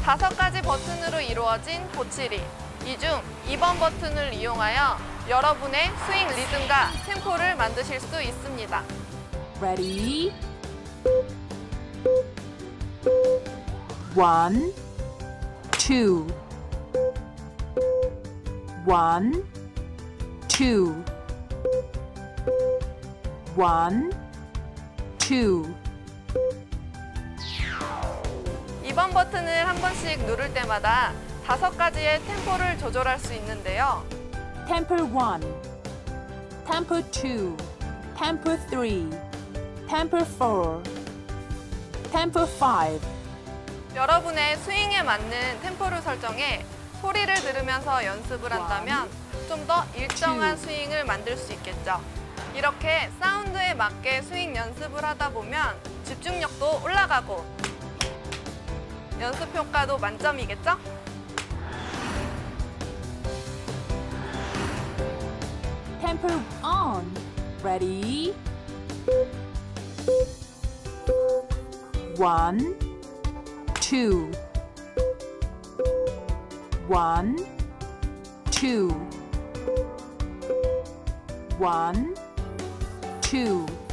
5가지 버튼으로 이루어진 보치리. 이 중 2번 버튼을 이용하여 여러분의 스윙 리듬과 템포를 만드실 수 있습니다. Ready? 1, 2. 1, 2. 1, 2. 2번 버튼을 한 번씩 누를 때마다 5가지의 템포를 조절할 수 있는데요. Tempo 1, Tempo 2, Tempo 3, Tempo 4, Tempo 5. 여러분의 스윙에 맞는 템포를 설정해 소리를 들으면서 연습을 한다면 좀 더 일정한 스윙을 만들 수 있겠죠. 이렇게 사운드에 맞게 스윙 연습을 하다 보면 집중력도 올라가고 연습 효과도 만점이겠죠? Tempo on. Ready? 1, 2. 1, 2. 1, 2.